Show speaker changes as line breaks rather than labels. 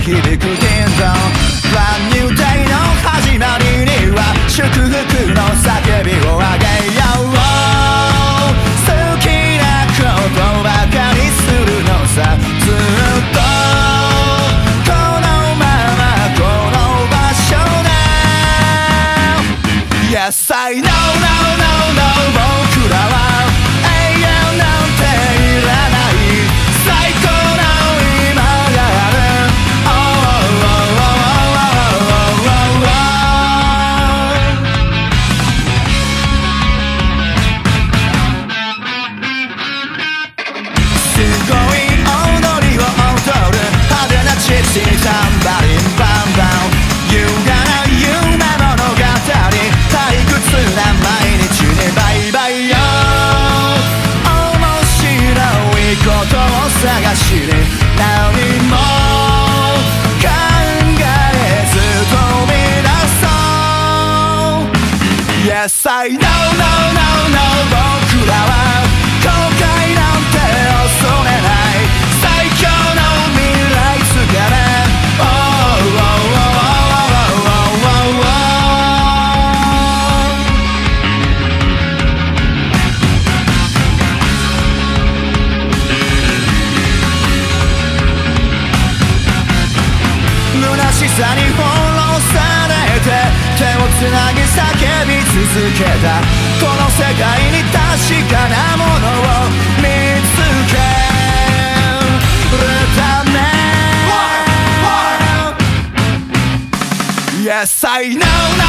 響く天丼ブランニューデイの始まりには祝福の叫びをあげよう好きなことばかりするのさずっとこのままこの場所で Yes I know no no no 僕らは永遠なんていらない最高の今がある Oh oh oh oh oh oh oh すごい踊りを踊る派手なチッチタンバリンバンバン優雅な夢物語退屈な毎日にバイバイよ面白いことを探しに何も考えず飛び出そう Yes I know no no no 僕らは後悔なんて恐れない最強の未来姿ね Oh oh oh oh oh oh oh 虚しさに翻弄されて手をつなぎ叫び続けたこの世界に確かなものを見つけるため Yes I know